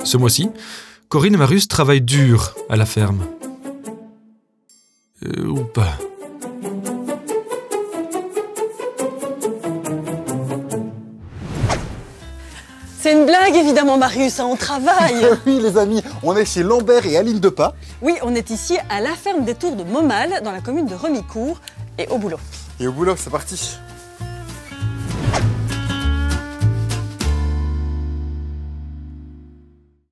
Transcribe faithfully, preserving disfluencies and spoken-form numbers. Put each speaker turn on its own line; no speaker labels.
Ce mois-ci, Corinne et Marius travaillent dur à la ferme. Euh, ou pas.
C'est une blague évidemment Marius, hein, on travaille.
Oui les amis, on est chez Lambert et Aline Depas.
Oui, on est ici à la ferme des Tours de Momal, dans la commune de Remicourt, et au boulot.
Et au boulot, c'est parti.